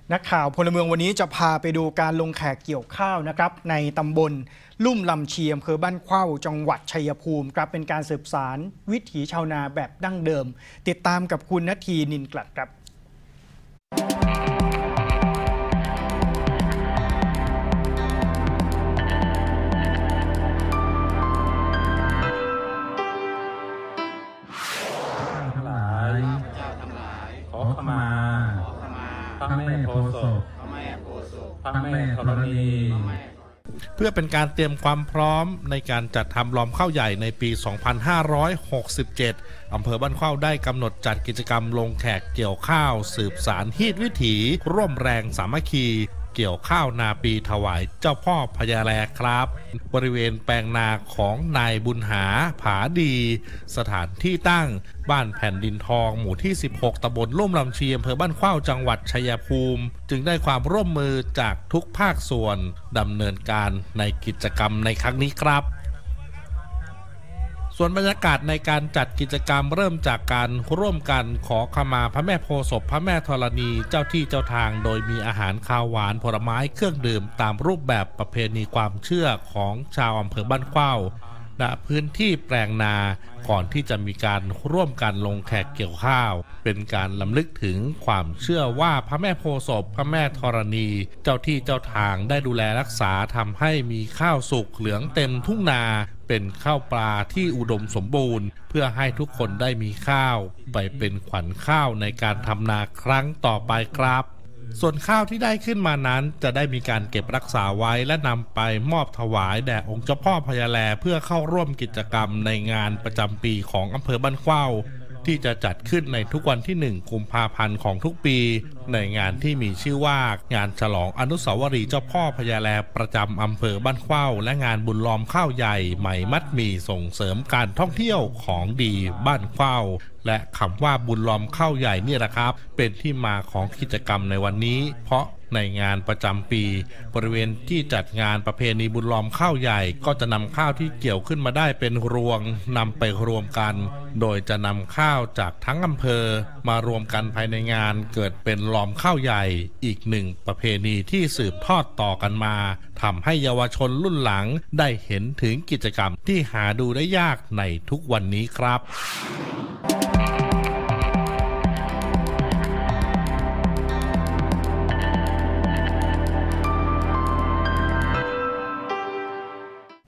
นักข่าวพลเมืองวันนี้จะพาไปดูการลงแขกเกี่ยวข้าวนะครับในตำบลลุ่มลำเชียมอำเภอบ้านเข้าจังหวัดชัยภูมิครับเป็นการสืบสานวิถีชาวนาแบบดั้งเดิมติดตามกับคุณณทีนินกลัดครับขอขมาพระแม่โพธิ์ศพพระแม่ธรณีเพื่อเป็นการเตรียมความพร้อมในการจัดทำล้อมข้าวใหญ่ในปี 2567 อำเภอบ้านเข้าได้กำหนดจัดกิจกรรมลงแขกเกี่ยวข้าวสืบสานฮีตวิถีร่วมแรงสามัคคีเกี่ยวข้าวนาปีถวายเจ้าพ่อพญาแลครับบริเวณแปลงนาของนายบุญหาผาดีสถานที่ตั้งบ้านแผ่นดินทองหมู่ที่ 16 ตำบลลุ่มลำชีอำเภอบ้านเข้าจังหวัดชัยภูมิจึงได้ความร่วมมือจากทุกภาคส่วนดำเนินการในกิจกรรมในครั้งนี้ครับส่วนบรรยากาศในการจัดกิจกรรมเริ่มจากการร่วมกันขอขมาพระแม่โพธิ์ศพพระแม่ธรณีเจ้าที่เจ้าทางโดยมีอาหารคาวหวานผลไม้เครื่องดื่มตามรูปแบบประเพณีความเชื่อของชาวอำเภอบ้านเข้าณพื้นที่แปลงนาก่อนที่จะมีการร่วมกันลงแขกเกี่ยวข้าวเป็นการรำลึกถึงความเชื่อว่าพระแม่โพธิ์ศพพระแม่ธรณีเจ้าที่เจ้าทางได้ดูแลรักษาทำให้มีข้าวสุกเหลืองเต็มทุ่งนาเป็นข้าวปลาที่อุดมสมบูรณ์เพื่อให้ทุกคนได้มีข้าวไปเป็นขวัญข้าวในการทำนาครั้งต่อไปครับส่วนข้าวที่ได้ขึ้นมานั้นจะได้มีการเก็บรักษาไว้และนำไปมอบถวายแด่องค์เจ้าพ่อพญาแลเพื่อเข้าร่วมกิจกรรมในงานประจำปีของอำเภอบ้านเข้าที่จะจัดขึ้นในทุกวันที่1 กุมภาพันธ์ของทุกปีในงานที่มีชื่อว่างานฉลองอนุสาวรีย์เจ้าพ่อพญาแลประจำอำเภอบ้านเข้าและงานบุญล้อมข้าวใหญ่ไหมมัดหมี่ส่งเสริมการท่องเที่ยวของดีบ้านเข้าและคำว่าบุญล้อมข้าวใหญ่นี่แหละครับเป็นที่มาของกิจกรรมในวันนี้เพราะในงานประจำปีบริเวณที่จัดงานประเพณีบุญล้อมข้าวใหญ่ก็จะนำข้าวที่เกี่ยวขึ้นมาได้เป็นรวงนำไปรวมกันโดยจะนำข้าวจากทั้งอำเภอมารวมกันภายในงานเกิดเป็นล้อมข้าวใหญ่อีกหนึ่งประเพณีที่สืบทอดต่อกันมาทำให้เยาวชนรุ่นหลังได้เห็นถึงกิจกรรมที่หาดูได้ยากในทุกวันนี้ครับ